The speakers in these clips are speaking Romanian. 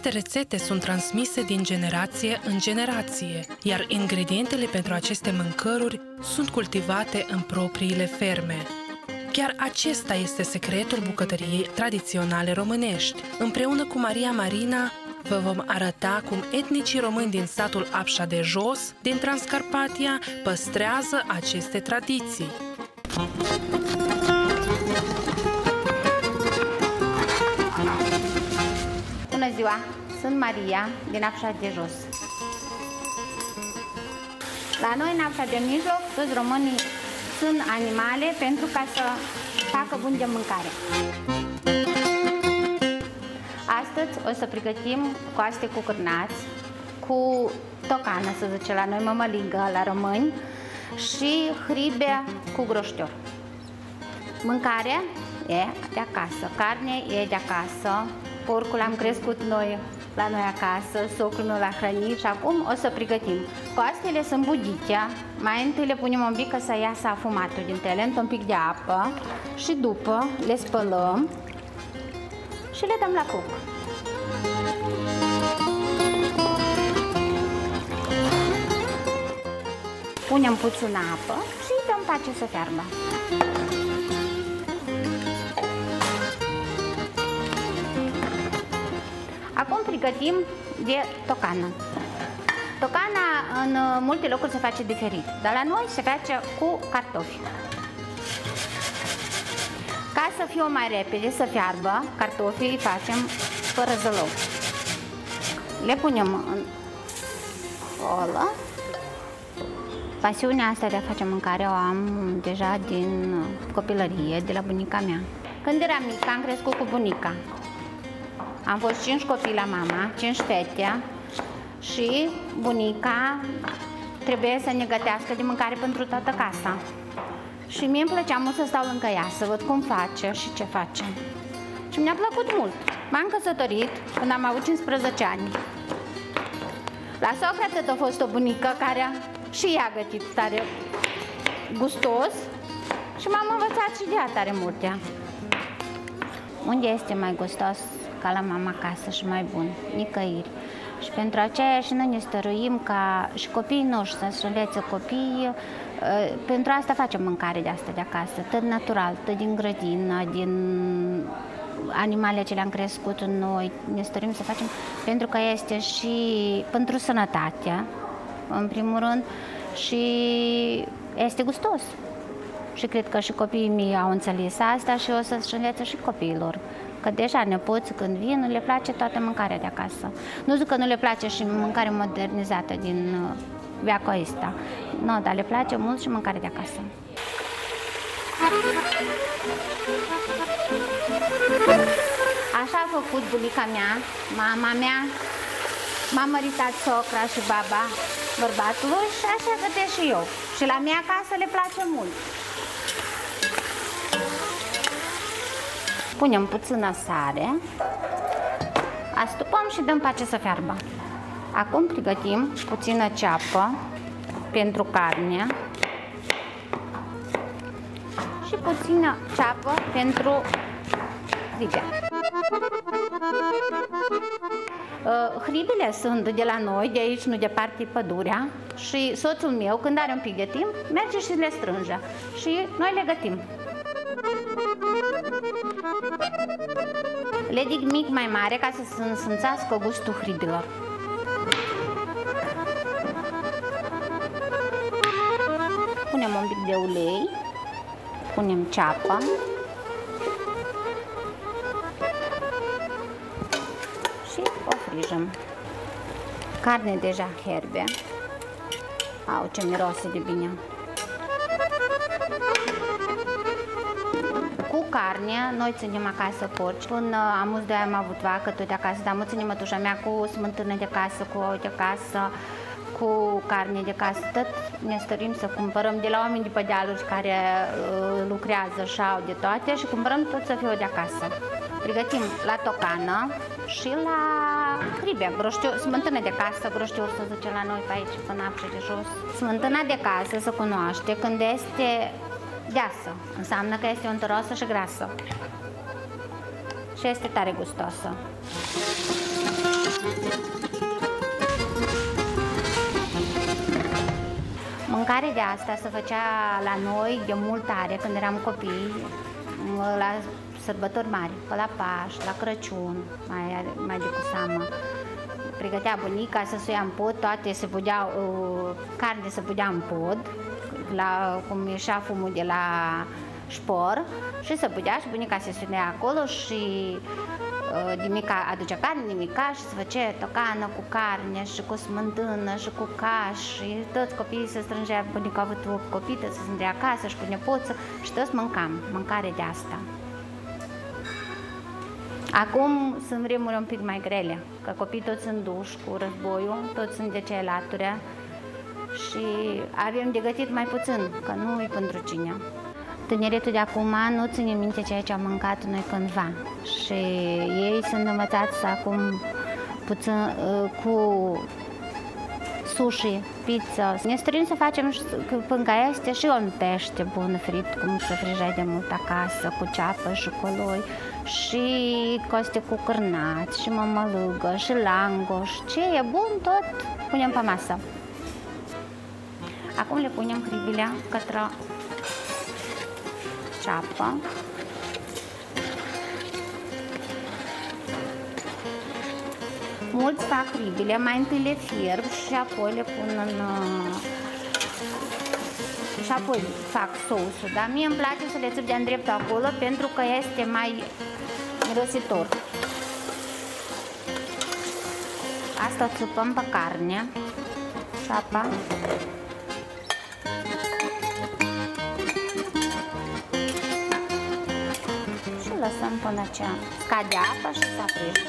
rețete sunt transmise din generație în generație, iar ingredientele pentru aceste mâncăruri sunt cultivate în propriile ferme. Chiar acesta este secretul bucătăriei tradiționale românești. Împreună cu Maria Marina, vă vom arăta cum etnicii români din satul Apșa de Jos, din Transcarpatia, păstrează aceste tradiții. Bună ziua! Sunt Maria, din Apșa de Jos. La noi, în Apșa de Mijloc, toți românii sunt animale pentru ca să facă bun de mâncare. Astăzi o să pregătim coaste cu cârnați, cu tocană, să zice la noi, mămăligă la români, și hribe cu groștior. Mâncarea e de acasă, carne e de acasă, porcul am crescut noi la noi acasă, socrul meu l-a hrănit și acum o să pregătim. Coastele sunt budite, mai întâi le punem un pic ca să iasă afumatul din ele, într-un pic de apă și după le spălăm și le dăm la foc. Punem puțin apă și îi dăm pace să fiarbă. Acum pregătim de tocană. Tocana în multe locuri se face diferit, dar la noi se face cu cartofi. Ca să fie mai repede, să fiarbă, cartofii îi facem fără zălău. Le punem în oală. Pasiunea asta de a face mâncare o am deja din copilărie, de la bunica mea. Când eram mică, am crescut cu bunica. Am fost 5 copii la mama, 5 fete și bunica trebuie să ne gătească de mâncare pentru toată casa. Și mie îmi plăcea mult să stau lângă ea, să văd cum face și ce face. Și mi-a plăcut mult. M-am căsătorit când am avut 15 ani. La socră tot a fost o bunică care și ea a gătit tare gustos și m-am învățat și de ea tare multe. Unde este mai gustos ca la mama acasă și mai bun? Nicăieri. Și pentru aceea și noi ne stăruim ca și copiii noștri să-și învețe copiii. Pentru asta facem mâncare de asta de acasă, tot natural, tot din grădină, din animalele ce le-am crescut în noi. Ne stăruim să facem pentru că este și pentru sănătate, în primul rând, și este gustos. Și cred că și copiii mei au înțeles asta și o să-și învețe și copiilor. Că deja nepoții când vin, le place toată mâncarea de acasă. Nu zic că nu le place și mâncarea modernizată din veacul ăsta. Nu, dar le place mult și mâncarea de acasă. Așa a făcut bunica mea, mama mea, m-a măritat socra și baba bărbatului și așa gătesc și eu. Și la mea acasă le place mult. Punem puțină sare, astupăm și dăm pace să fiarbă. Acum pregătim puțină ceapă pentru carne și puțină ceapă pentru hribe. Hribile sunt de la noi, de aici, nu departe, pădurea, și soțul meu, când are un pic de timp, merge și le strânge și noi le gătim. Le dig mic mai mare ca să se însimțească gustul hribilor. Punem un pic de ulei, punem ceapă și o frijăm. Carne deja herbe. Au, ce miroase de bine! Cu carne, noi ținem acasă porci. Până am 2 ani am avut vacă tot de acasă, dar mă ține mătușa mea cu smântână de casă, cu ou de casă, cu carne de casă. Tot ne stărim să cumpărăm de la oameni de pe dealuri care lucrează și au de toate și cumpărăm tot să fie de acasă. Pregătim la tocană și la hribe, smântână de casă, groștior să zice la noi pe aici, până Apșa de Jos. Smântâna de casă se cunoaște când este deasă, înseamnă că este untăroasă și grasă și este tare gustoasă. Mâncare de asta se făcea la noi de mult tare când eram copii, la sărbători mari, pe la Paști, la Crăciun, mai de cu seamă. Pregătea bunica să se ia în pod, toate se pudeau, carne se pudea în pod, cum ieșea fumul de la șpor și se pudea și bunica se sunea acolo și Dimica aducea carne, nimica și se făcea tocană cu carne și cu smântână și cu caș și toți copiii se strângea, bunica a avut 8 copii, toți se strângea acasă și cu nepoță și toți mâncam, mâncare de asta. Acum sunt vremuri un pic mai grele, că copiii toți sunt duși cu războiul, toți sunt de ce lature și avem de gătit mai puțin, că nu e pentru cine. Tineretul de acum nu ține minte ceea ce am mâncat noi cândva și ei sunt învățați acum puțin cu sushi, pizza. Ne străim să facem până este și un pește bun fript, cum se frijai de mult acasă, cu ceapă și coloi, și coste cu cârnați, și mămălugă, și langoș. Ce e bun, tot punem pe masă. Acum le punem hribile către ceapă. Mulți fac hribile, mai întâi le fierb și apoi le pun în... și apoi fac sousul, dar mie îmi place să le țip de-a dreptul acolo pentru că este mai mirositor. Asta o țipăm pe carne, ceapa. Și lăsăm până ce scade apa și se aprinde.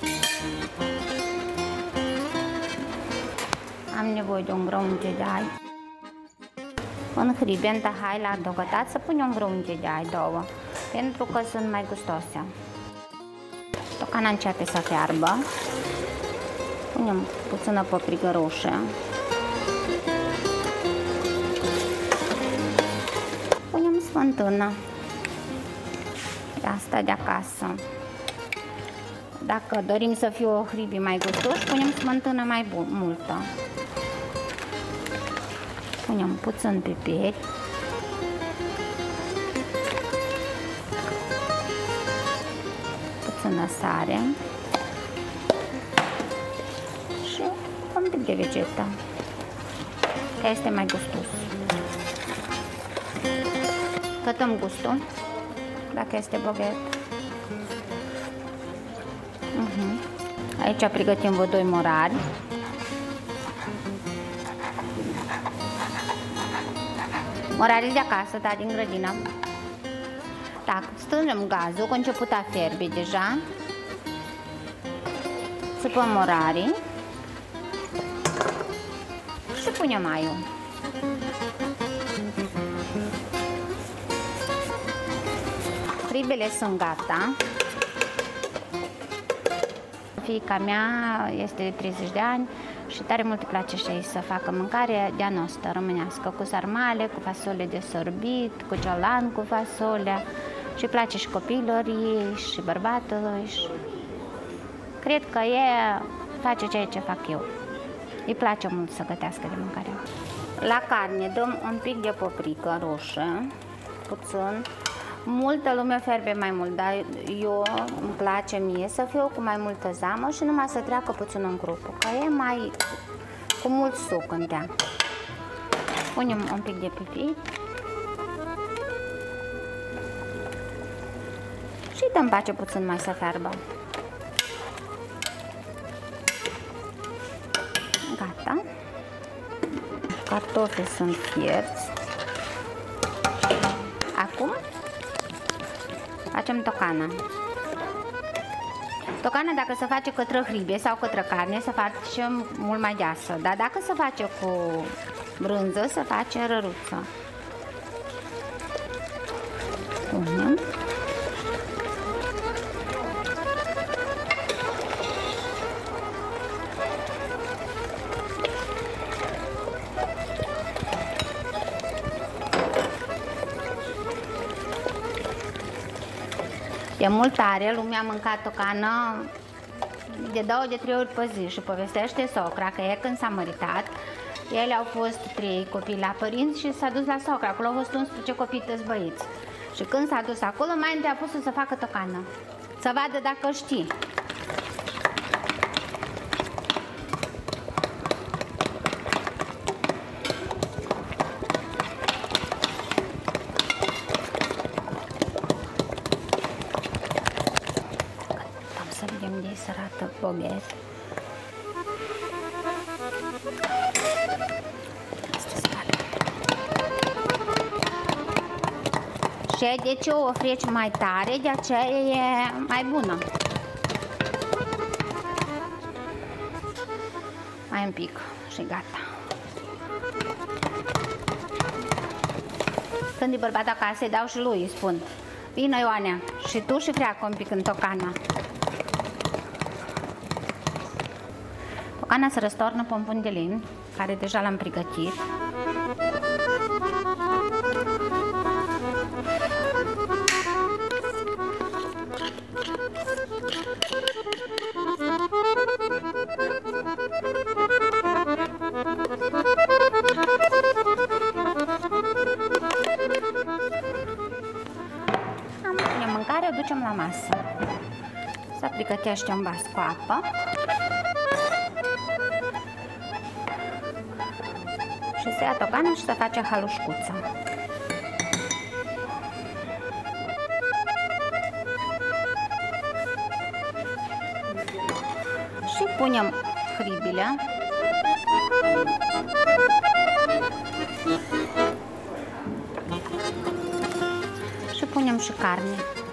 Am nevoie de un grăunte de ai. În hribenta hai la adăugat să punem un grăunte de ai, 2, pentru că sunt mai gustoase. Tocana începe să fiarbă. Punem puțină paprică roșie. Punem smântână. De asta de acasă. Dacă dorim să fie o hribi mai gustoși, punem smântână mai multă. Punem puțin piperi. Puțină sare. Și un pic de vegetă, că este mai gustos. Cătăm gustul, dacă este bogat. Aici pregătim vă 2 morari. Morarii de acasă, da, din grădină. Tac, stângem gazul, că a început a fierbe deja. Țipăm morarii și punem aiul. Hribele sunt gata. Fiica mea este de 30 de ani și tare mult îi place și ei să facă mâncare de-a noastră românească, cu sarmale, cu fasole de sorbit, cu ciolan, cu fasole. Și îi place și copiilor ei și bărbatului. Și... cred că e face ceea ce fac eu. Îi place mult să gătească de mâncare. La carne dăm un pic de paprică roșie, puțin. Multă lume fierbe mai mult, dar eu îmi place mie să fiu cu mai multă zamă și numai să treacă puțin în grupul, că e mai cu mult suc în tea. Punem un pic de pipi și dăm pace puțin mai să fiarbă. Gata. Cartofii sunt fierți. Acum facem tocana. Tocana, dacă se face către hribe sau către carne, se face mult mai deasă, dar dacă se face cu brânză, se face răruță. Punem. De mult tare, lumea a mâncat tocană de 2 de 3 ori pe zi și povestește socra că e când s-a măritat, ele au fost 3 copii la părinți și s-a dus la socra, acolo au fost 11 copii toți băieți. Și când s-a dus acolo, mai întâi a pus să facă tocană, să vadă dacă știe. Să vedem de se arată boget. Și de ce o freci mai tare, de aceea e mai bună. Mai un pic și gata. Când e bărbat acasă, îi dau și lui, îi spun: vină, Ioanea, și tu și freacă un pic în tocana. Tocana se răstornă pe un pun de lemn, care deja l-am pregătit. Punem mâncare, o ducem la masă. Se pregătește un vas cu apă. Și se ia tocană și se face halușcuță. Și punem hribile. Și punem și carne.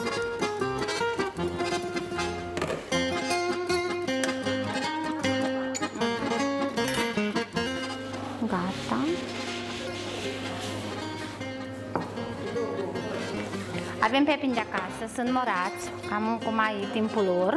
Gata. Avem pepini de acasă, sunt morați, cam cum ai timpul lor.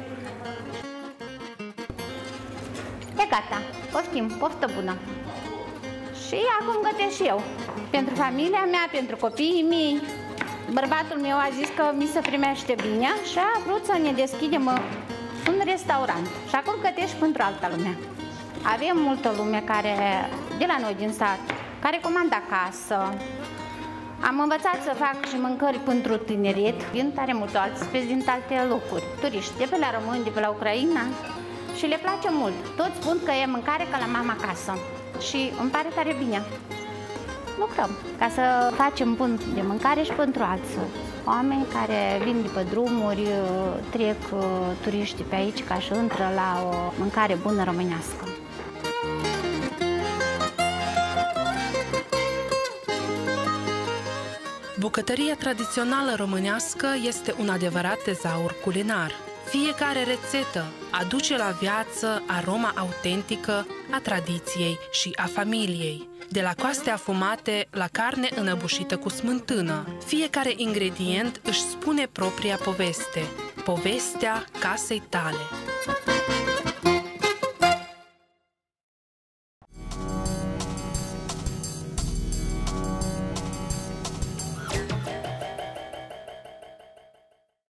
E gata, poftim, poftă bună. Și acum gătesc și eu, pentru familia mea, pentru copiii mei. Bărbatul meu a zis că mi se primește bine și a vrut să ne deschidem un restaurant. Și acum gătesc pentru alta lume. Avem multă lume care, de la noi din sat, care comandă acasă. Am învățat să fac și mâncări pentru tineret. Vin tare mult alți din alte locuri. Turiști de pe la români, de pe la Ucraina. Și le place mult. Toți spun că e mâncare ca la mama acasă. Și îmi pare tare bine. Lucrăm ca să facem bun de mâncare și pentru alții. Oameni care vin de pe drumuri, trec turiști pe aici ca și intră la o mâncare bună românească. Bucătăria tradițională românească este un adevărat tezaur culinar. Fiecare rețetă aduce la viață aroma autentică a tradiției și a familiei. De la coaste afumate la carne înăbușită cu smântână, fiecare ingredient își spune propria poveste, povestea casei tale.